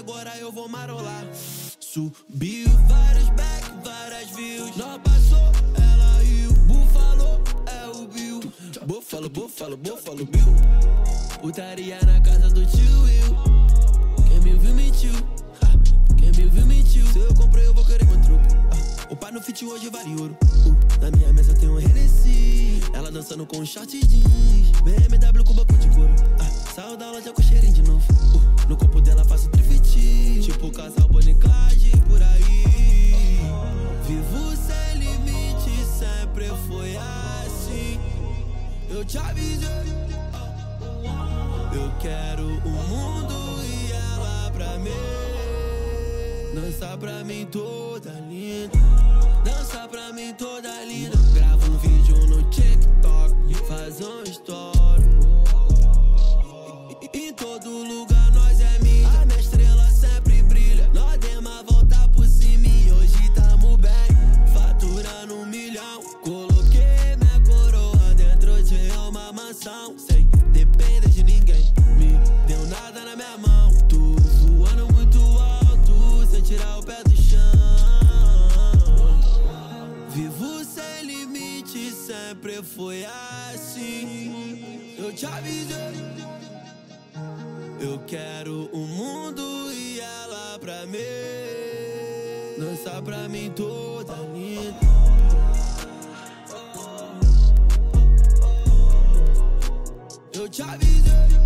agora eu vou marolar. Subiu vários back, várias views. Não passou, ela riu. Búfalo é o Bill. Búfalo, Bill. Putaria na casa do tio Will. Quem me viu mentiu. Quem me viu mentiu. Se eu comprei eu vou querer meu truco. O pai no fit hoje vale ouro. Na minha mesa tem um Hennessy. Ela dançando com um short jeans. BMW com banco de couro. Saiu da loja com cheirinho de novo. No corpo dela faço trifiti. Tipo casal Boniclage por aí. Vivo sem limite, sempre foi assim. Eu te avisei. Eu quero o mundo e ela pra mim. Dança pra mim toda linda. Dança pra mim toda linda. Grava um vídeo no TikTok, faz um story. Em todo lugar nós é mídia. A minha estrela sempre brilha. Nós demos a volta por cima e hoje tamo bem. Faturando 1 milhão. Coloquei minha coroa dentro de uma mansão. Sem depender de ninguém. Me deu nada na minha mão. Tô voando muito alto, sem tirar o pé do chão. Vivo sem limite, sempre foi assim. Eu te avisei. Eu quero o mundo e ela pra mim. Dança pra mim toda linda. Eu te avisei.